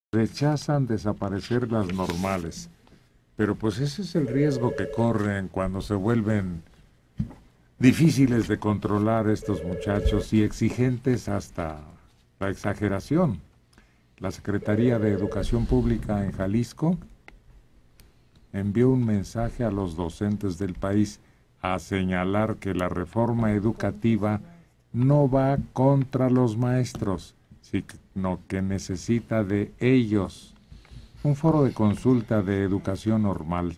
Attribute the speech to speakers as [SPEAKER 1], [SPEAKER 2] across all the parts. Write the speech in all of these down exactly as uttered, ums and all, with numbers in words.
[SPEAKER 1] rechazan desaparecer las normales. Pero pues ese es el riesgo que corren cuando se vuelven difíciles de controlar estos muchachos y exigentes hasta la exageración. La Secretaría de Educación Pública en Jalisco envió un mensaje a los docentes del país a señalar que la reforma educativa no va contra los maestros, sino que necesita de ellos. Un foro de consulta de educación normal.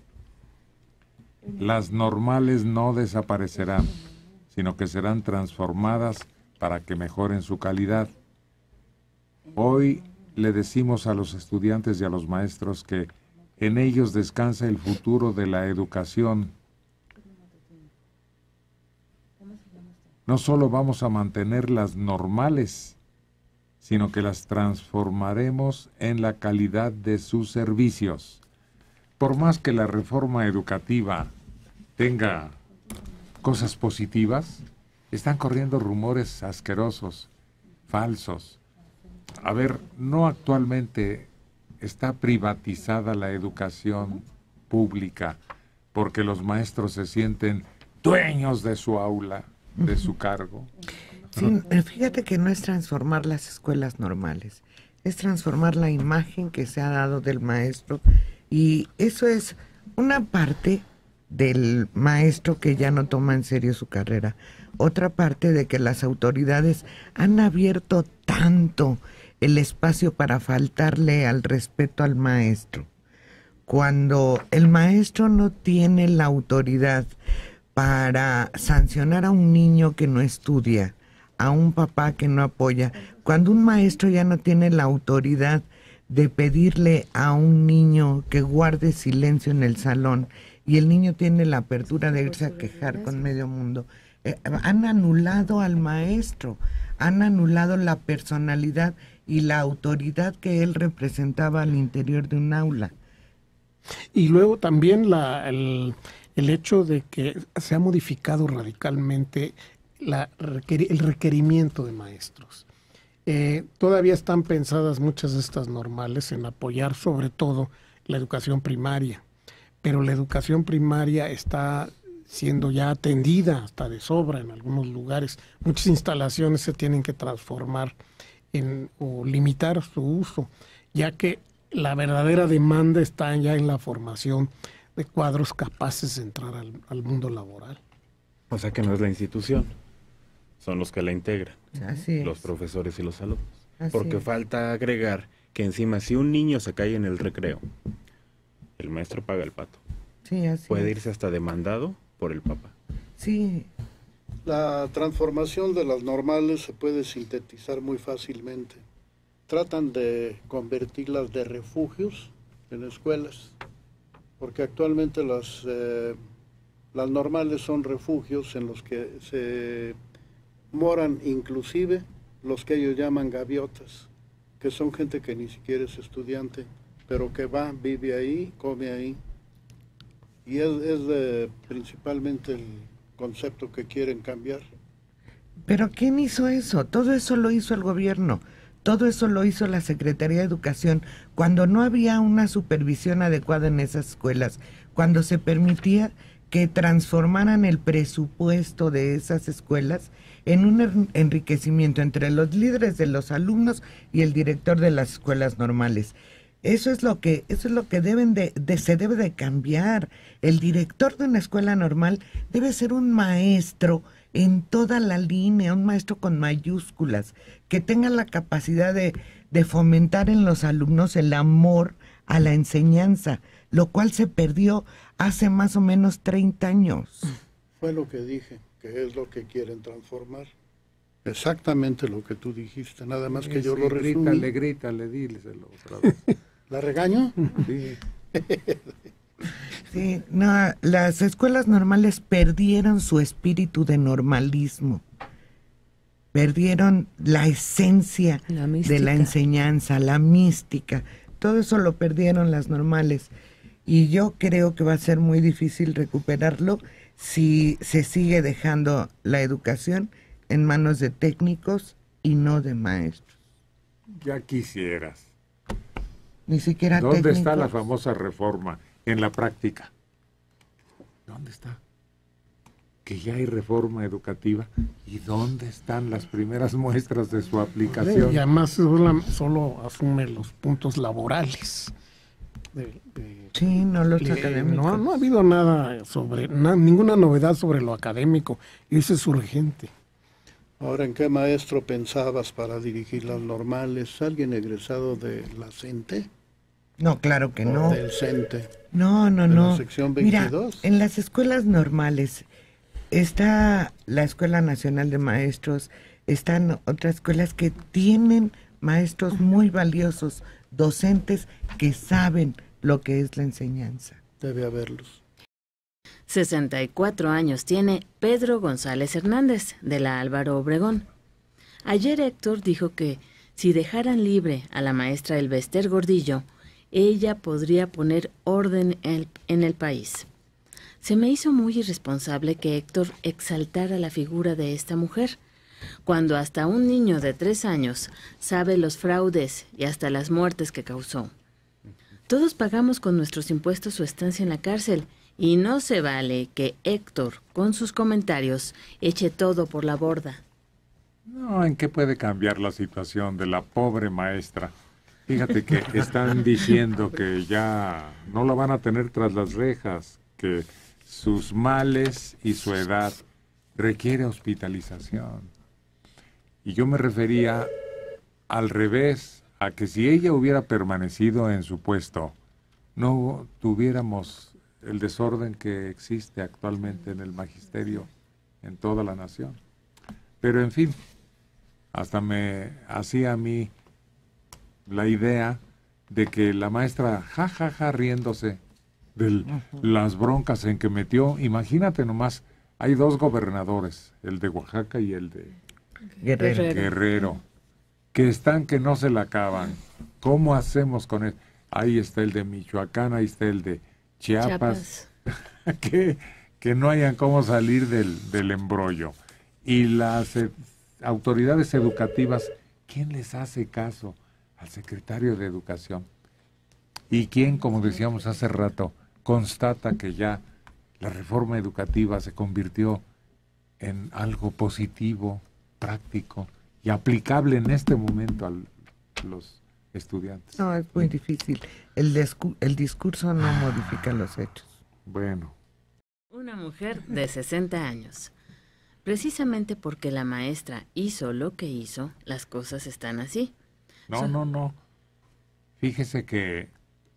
[SPEAKER 1] Las normales no desaparecerán, sino que serán transformadas para que mejoren su calidad. Hoy le decimos a los estudiantes y a los maestros que en ellos descansa el futuro de la educación. No solo vamos a mantener las normales, sino que las transformaremos en la calidad de sus servicios. Por más que la reforma educativa tenga cosas positivas, están corriendo rumores asquerosos, falsos. A ver, no actualmente está privatizada la educación pública porque los maestros se sienten dueños de su aula, de su cargo.
[SPEAKER 2] Sí, fíjate que no es transformar las escuelas normales, es transformar la imagen que se ha dado del maestro, y eso es una parte del maestro que ya no toma en serio su carrera, otra parte de que las autoridades han abierto tanto el espacio para faltarle al respeto al maestro. Cuando el maestro no tiene la autoridad para sancionar a un niño que no estudia, a un papá que no apoya, cuando un maestro ya no tiene la autoridad de pedirle a un niño que guarde silencio en el salón y el niño tiene la apertura de irse a quejar con medio mundo, eh, han anulado al maestro, han anulado la personalidad y la autoridad que él representaba al interior de un aula.
[SPEAKER 3] Y luego también la, el, el hecho de que se ha modificado radicalmente la, el requerimiento de maestros. Eh, todavía están pensadas muchas de estas normales en apoyar sobre todo la educación primaria, pero la educación primaria está siendo ya atendida hasta de sobra en algunos lugares. Muchas instalaciones se tienen que transformar en, o limitar su uso, ya que la verdadera demanda está ya en la formación de cuadros capaces de entrar al, al mundo laboral.
[SPEAKER 4] O sea que no es la institución, son los que la integran,
[SPEAKER 2] Así es.
[SPEAKER 4] Los profesores y los alumnos.
[SPEAKER 2] Así
[SPEAKER 4] Porque
[SPEAKER 2] es.
[SPEAKER 4] falta agregar que encima si un niño se cae en el recreo, el maestro paga el pato.
[SPEAKER 2] Sí, así
[SPEAKER 4] Puede
[SPEAKER 2] es.
[SPEAKER 4] irse hasta demandado por el papá.
[SPEAKER 2] Sí.
[SPEAKER 5] La transformación de las normales se puede sintetizar muy fácilmente. Tratan de convertirlas de refugios en escuelas, porque actualmente las, eh, las normales son refugios en los que se moran inclusive los que ellos llaman gaviotas, que son gente que ni siquiera es estudiante, pero que va, vive ahí, come ahí. Y es, es de, principalmente el concepto que quieren cambiar.
[SPEAKER 2] Pero ¿quién hizo eso? Todo eso lo hizo el gobierno. Todo eso lo hizo la Secretaría de Educación, cuando no había una supervisión adecuada en esas escuelas, cuando se permitía que transformaran el presupuesto de esas escuelas en un enriquecimiento entre los líderes de los alumnos y el director de las escuelas normales. Eso es lo que, eso es lo que deben de, de, se debe de cambiar. El director de una escuela normal debe ser un maestro en toda la línea, un maestro con mayúsculas, que tenga la capacidad de, de fomentar en los alumnos el amor a la enseñanza, lo cual se perdió hace más o menos treinta años.
[SPEAKER 5] Fue lo que dije, que es lo que quieren transformar. Exactamente lo que tú dijiste, nada más que
[SPEAKER 1] Sí,
[SPEAKER 5] yo
[SPEAKER 1] sí,
[SPEAKER 5] lo resumí.
[SPEAKER 1] grítale, grítale, díselo otra vez.
[SPEAKER 5] ¿La regaño?
[SPEAKER 1] Sí.
[SPEAKER 2] Sí, no, las escuelas normales perdieron su espíritu de normalismo, perdieron la esencia
[SPEAKER 6] La
[SPEAKER 2] de la enseñanza, la mística, todo eso lo perdieron las normales, y yo creo que va a ser muy difícil recuperarlo si se sigue dejando la educación en manos de técnicos y no de maestros.
[SPEAKER 1] Ya quisieras.
[SPEAKER 2] Ni siquiera
[SPEAKER 1] ¿Dónde
[SPEAKER 2] técnicos.
[SPEAKER 1] está la famosa reforma en la práctica? ¿Dónde está? Que ya hay reforma educativa. ¿Y dónde están las primeras muestras de su aplicación?
[SPEAKER 3] Y además solo, solo asume los puntos laborales. De, de,
[SPEAKER 2] Sí, no los
[SPEAKER 3] de-
[SPEAKER 2] académicos.
[SPEAKER 3] No, no ha habido nada sobre, na- ninguna novedad sobre lo académico. Y eso es urgente.
[SPEAKER 5] Ahora, ¿en qué maestro pensabas para dirigir las normales? ¿Alguien egresado de la CENTE?
[SPEAKER 2] No, claro que
[SPEAKER 5] ¿O
[SPEAKER 2] no.
[SPEAKER 5] del CENTE?
[SPEAKER 2] No, no,
[SPEAKER 5] ¿De la
[SPEAKER 2] no.
[SPEAKER 5] sección
[SPEAKER 2] Mira,
[SPEAKER 5] veintidós?
[SPEAKER 2] en las escuelas normales está la Escuela Nacional de Maestros, están otras escuelas que tienen maestros muy valiosos, docentes que saben lo que es la enseñanza.
[SPEAKER 5] Debe haberlos.
[SPEAKER 6] sesenta y cuatro años tiene Pedro González Hernández, de la Álvaro Obregón. Ayer Héctor dijo que si dejaran libre a la maestra Elbester Gordillo, ella podría poner orden en, en el país. Se me hizo muy irresponsable que Héctor exaltara la figura de esta mujer, cuando hasta un niño de tres años sabe los fraudes y hasta las muertes que causó. Todos pagamos con nuestros impuestos su estancia en la cárcel, y no se vale que Héctor, con sus comentarios, eche todo por la borda.
[SPEAKER 1] No, ¿en qué puede cambiar la situación de la pobre maestra? Fíjate que están diciendo que ya no la van a tener tras las rejas, que sus males y su edad requiere hospitalización. Y yo me refería al revés, a que si ella hubiera permanecido en su puesto, no tuviéramos el desorden que existe actualmente en el magisterio en toda la nación. Pero en fin, hasta me hacía a mí la idea de que la maestra jajaja ja, ja, riéndose de las broncas en que metió. Imagínate nomás, hay dos gobernadores, el de Oaxaca y el de
[SPEAKER 2] Guerrero.
[SPEAKER 6] Guerrero.
[SPEAKER 1] Guerrero, que están que no se la acaban. ¿Cómo hacemos con él? Ahí está el de Michoacán, ahí está el de Chiapas,
[SPEAKER 6] Chiapas.
[SPEAKER 1] que, que no hayan cómo salir del, del embrollo. Y las eh, autoridades educativas, ¿quién les hace caso? Al secretario de Educación. ¿Y quién, como decíamos hace rato, constata que ya la reforma educativa se convirtió en algo positivo, práctico y aplicable en este momento a los estudiantes?
[SPEAKER 2] No, es muy difícil. El, discu- el discurso no modifica los hechos.
[SPEAKER 1] Bueno,
[SPEAKER 6] Una mujer de sesenta años. Precisamente porque la maestra hizo lo que hizo, las cosas están así.
[SPEAKER 1] no,
[SPEAKER 6] So-
[SPEAKER 1] no, no. Fíjese que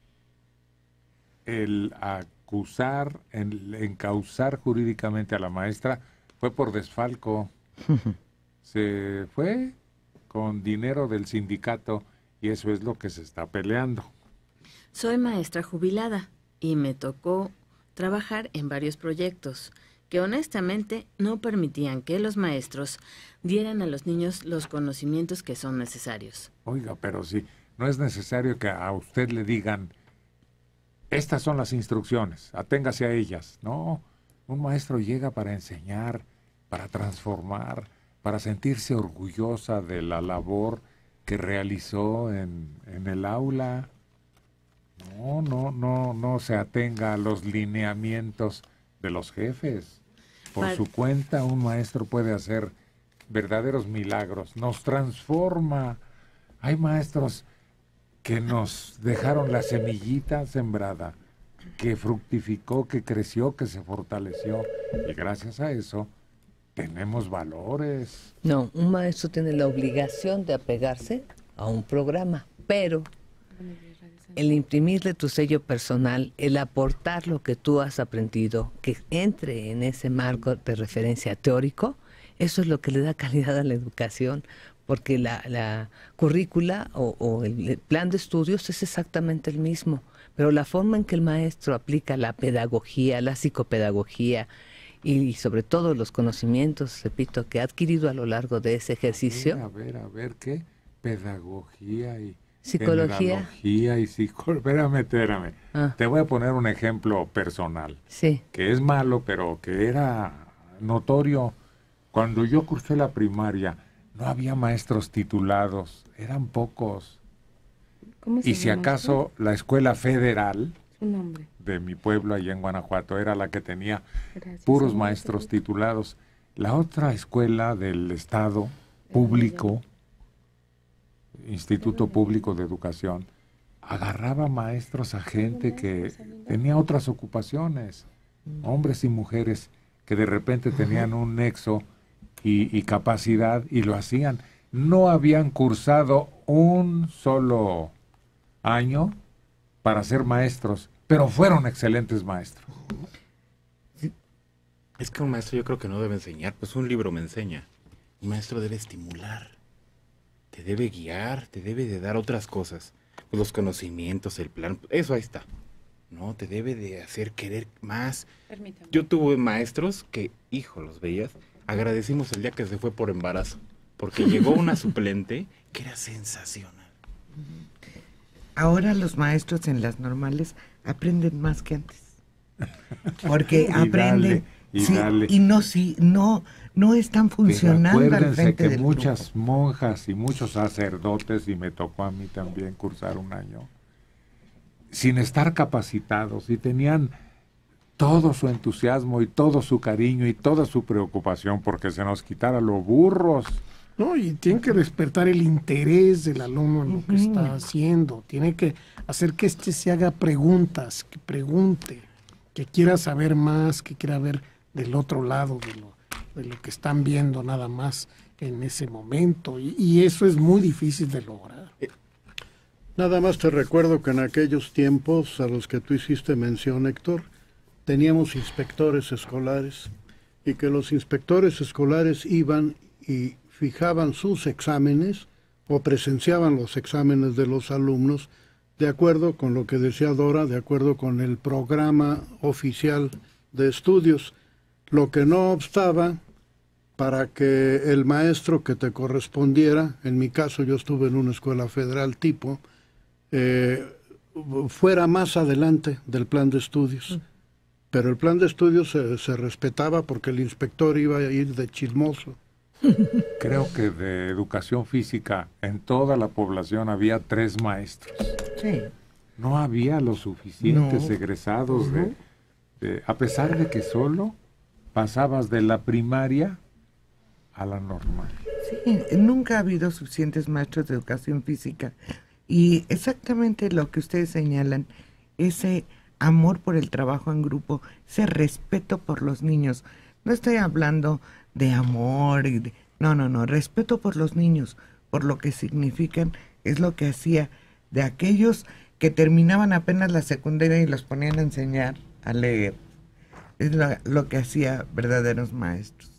[SPEAKER 1] el acusar, el encausar jurídicamente a la maestra fue por desfalco. Se fue con dinero del sindicato y eso es lo que se está peleando.
[SPEAKER 6] Soy maestra jubilada y me tocó trabajar en varios proyectos que honestamente no permitían que los maestros dieran a los niños los conocimientos que son necesarios.
[SPEAKER 1] Oiga, pero si no es necesario que a usted le digan, estas son las instrucciones, aténgase a ellas. No, un maestro llega para enseñar, para transformar, para sentirse orgullosa de la labor que realizó en, en el aula. No, no, no, no se atenga a los lineamientos de los jefes. Por
[SPEAKER 6] Par-
[SPEAKER 1] su cuenta, un maestro puede hacer verdaderos milagros, nos transforma. Hay maestros que nos dejaron la semillita sembrada, que fructificó, que creció, que se fortaleció, y gracias a eso tenemos valores.
[SPEAKER 7] No, un maestro tiene la obligación de apegarse a un programa, pero el imprimirle tu sello personal, el aportar lo que tú has aprendido, que entre en ese marco de referencia teórico, eso es lo que le da calidad a la educación, porque la, la currícula o, o el plan de estudios es exactamente el mismo, pero la forma en que el maestro aplica la pedagogía, la psicopedagogía y sobre todo los conocimientos, repito, que ha adquirido a lo largo de ese ejercicio.
[SPEAKER 1] A ver, a ver, ¿qué? Pedagogía y...
[SPEAKER 7] Psicología.
[SPEAKER 1] Generalogía y psicología. Espérame, espérame.
[SPEAKER 7] Ah.
[SPEAKER 1] Te voy a poner un ejemplo personal,
[SPEAKER 7] Sí,
[SPEAKER 1] que es malo, pero que era notorio. Cuando yo cursé la primaria, no había maestros titulados, eran pocos.
[SPEAKER 8] ¿Cómo se
[SPEAKER 1] Y si
[SPEAKER 8] llama
[SPEAKER 1] acaso la escuela federal
[SPEAKER 8] su nombre?
[SPEAKER 1] de mi pueblo allá en Guanajuato era la que tenía
[SPEAKER 8] Gracias,
[SPEAKER 1] puros
[SPEAKER 8] señor.
[SPEAKER 1] maestros titulados. La otra escuela del Estado público, Instituto Público de Educación, agarraba maestros a gente que tenía otras ocupaciones, hombres y mujeres que de repente tenían un nexo y, y capacidad y lo hacían. No habían cursado un solo año para ser maestros, pero fueron excelentes maestros.
[SPEAKER 4] Es que un maestro yo creo que no debe enseñar, pues un libro me enseña. Un maestro debe estimular, te debe guiar, te debe de dar otras cosas. Pues los conocimientos, el plan, eso ahí está. No, te debe de hacer querer más.
[SPEAKER 8] Permítame.
[SPEAKER 4] Yo tuve maestros que, hijo, los veías, agradecimos el día que se fue por embarazo, porque llegó una suplente que era sensacional.
[SPEAKER 2] Ahora los maestros en las normales aprenden más que antes. Porque
[SPEAKER 1] Y
[SPEAKER 2] aprenden
[SPEAKER 1] dale, y
[SPEAKER 2] sí,
[SPEAKER 1] dale.
[SPEAKER 2] y no sí, no no están funcionando
[SPEAKER 1] Pero
[SPEAKER 2] al
[SPEAKER 1] acuérdense
[SPEAKER 2] frente
[SPEAKER 1] que
[SPEAKER 2] del
[SPEAKER 1] muchas
[SPEAKER 2] grupo.
[SPEAKER 1] monjas y muchos sacerdotes, y me tocó a mí también cursar un año, sin estar capacitados, y tenían todo su entusiasmo y todo su cariño y toda su preocupación porque se nos quitara los burros.
[SPEAKER 3] No, y tiene que despertar el interés del alumno en lo que
[SPEAKER 2] Ujú.
[SPEAKER 3] está haciendo. Tiene que hacer que éste se haga preguntas, que pregunte, que quiera saber más, que quiera ver del otro lado de lo, de lo que están viendo nada más en ese momento. Y, y eso es muy difícil de lograr.
[SPEAKER 5] Nada más te recuerdo que en aquellos tiempos a los que tú hiciste mención, Héctor, teníamos inspectores escolares y que los inspectores escolares iban y fijaban sus exámenes o presenciaban los exámenes de los alumnos de acuerdo con lo que decía Dora, de acuerdo con el programa oficial de estudios, lo que no obstaba para que el maestro que te correspondiera, en mi caso yo estuve en una escuela federal tipo, eh, fuera más adelante del plan de estudios. Pero el plan de estudios se, se respetaba porque el inspector iba a ir de chismoso.
[SPEAKER 1] Creo que de educación física en toda la población había tres maestros.
[SPEAKER 2] Sí.
[SPEAKER 1] No había los suficientes
[SPEAKER 2] No.
[SPEAKER 1] egresados, de, de- a pesar de que solo pasabas de la primaria a la normal.
[SPEAKER 2] Sí, nunca ha habido suficientes maestros de educación física. Y exactamente lo que ustedes señalan, ese amor por el trabajo en grupo, ese respeto por los niños. No estoy hablando de amor y de, no, no, no, respeto por los niños, por lo que significan, es lo que hacía de aquellos que terminaban apenas la secundaria y los ponían a enseñar a leer. Es lo, lo que hacía verdaderos maestros.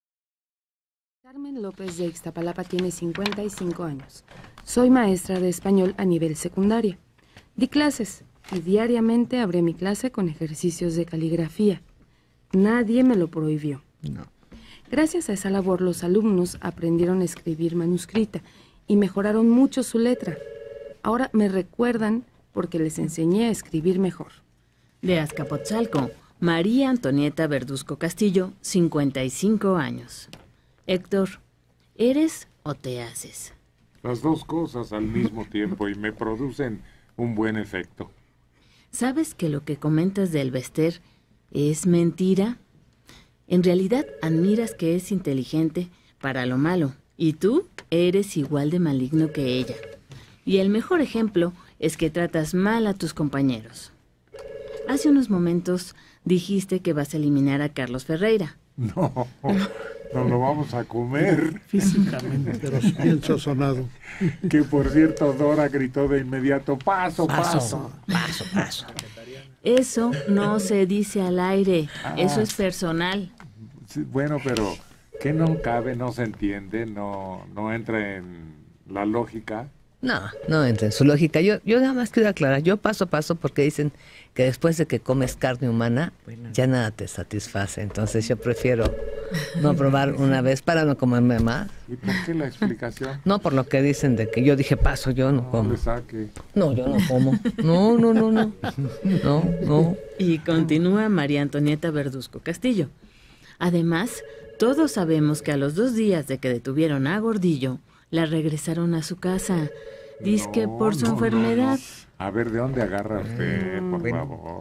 [SPEAKER 8] Carmen López de Ixtapalapa tiene cincuenta y cinco años. Soy maestra de español a nivel secundaria. Di clases y diariamente abrí mi clase con ejercicios de caligrafía. Nadie me lo prohibió.
[SPEAKER 2] No.
[SPEAKER 8] Gracias a esa labor, los alumnos aprendieron a escribir manuscrita y mejoraron mucho su letra. Ahora me recuerdan porque les enseñé a escribir mejor.
[SPEAKER 6] De Azcapotzalco, María Antonieta Verduzco Castillo, cincuenta y cinco años. Héctor, ¿eres o te haces?
[SPEAKER 1] Las dos cosas al mismo tiempo y me producen un buen efecto.
[SPEAKER 6] ¿Sabes que lo que comentas del Bester es mentira? En realidad admiras que es inteligente para lo malo y tú eres igual de maligno que ella. Y el mejor ejemplo es que tratas mal a tus compañeros. Hace unos momentos dijiste que vas a eliminar a Carlos Ferreira.
[SPEAKER 1] No, nos lo vamos a comer.
[SPEAKER 3] Físicamente.
[SPEAKER 5] Pero bien sazonado.
[SPEAKER 1] Que por cierto, Dora gritó de inmediato, paso, paso.
[SPEAKER 7] Paso, paso, paso.
[SPEAKER 6] Eso no se dice al aire,
[SPEAKER 1] Ah.
[SPEAKER 6] eso es personal.
[SPEAKER 1] Sí, bueno, pero que no cabe, no se entiende, no, no entra en la lógica.
[SPEAKER 7] No, no entra en su lógica. Yo, yo nada más quiero aclarar, yo paso a paso porque dicen que después de que comes carne humana, ya nada te satisface. Entonces yo prefiero no probar una vez para no comerme más.
[SPEAKER 1] ¿Y por qué la explicación?
[SPEAKER 7] No por lo que dicen de que yo dije paso, yo no
[SPEAKER 1] No
[SPEAKER 7] como.
[SPEAKER 1] le saque.
[SPEAKER 7] No, yo no como. No, no, no, no. No, no.
[SPEAKER 6] Y continúa María Antonieta Verduzco Castillo. Además, todos sabemos que a los dos días de que detuvieron a Gordillo, la regresaron a su casa. Dizque
[SPEAKER 1] No,
[SPEAKER 6] por su
[SPEAKER 1] no, no,
[SPEAKER 6] enfermedad.
[SPEAKER 1] no. A ver, ¿de dónde agarra usted, por
[SPEAKER 2] bueno.
[SPEAKER 1] favor?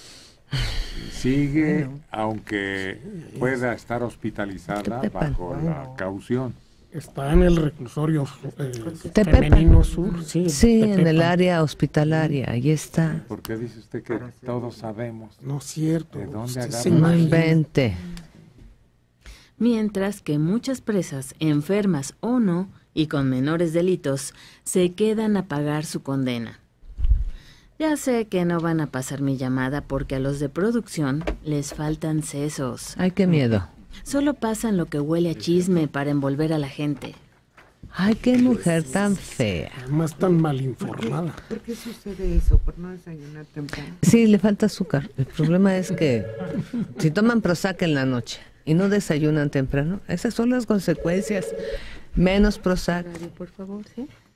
[SPEAKER 1] Sigue,
[SPEAKER 2] Bueno.
[SPEAKER 1] aunque pueda estar hospitalizada
[SPEAKER 7] Tepepan.
[SPEAKER 1] bajo la caución.
[SPEAKER 3] Está en el reclusorio eh,
[SPEAKER 7] Tepepan.
[SPEAKER 3] femenino sur, sí.
[SPEAKER 7] Sí, en el
[SPEAKER 3] Tepepan.
[SPEAKER 7] área hospitalaria, ahí está.
[SPEAKER 1] ¿Por qué dice usted que todos sabemos?
[SPEAKER 3] No es cierto.
[SPEAKER 1] ¿De dónde
[SPEAKER 3] Usted
[SPEAKER 1] agarra?
[SPEAKER 3] se
[SPEAKER 7] No
[SPEAKER 3] imagina.
[SPEAKER 7] invente.
[SPEAKER 6] Mientras que muchas presas, enfermas o no, y con menores delitos, se quedan a pagar su condena. Ya sé que no van a pasar mi llamada porque a los de producción les faltan sesos.
[SPEAKER 7] Ay, qué miedo.
[SPEAKER 6] Solo pasan lo que huele a chisme para envolver a la gente.
[SPEAKER 7] Ay, qué mujer tan fea.
[SPEAKER 3] Además tan mal informada.
[SPEAKER 2] ¿Por qué sucede eso? ¿Por no desayunar temprano?
[SPEAKER 7] Sí, le falta azúcar. El problema es que si toman Prozac en la noche y no desayunan temprano, esas son las consecuencias. Menos Prozac.
[SPEAKER 8] Por favor, ¿sí?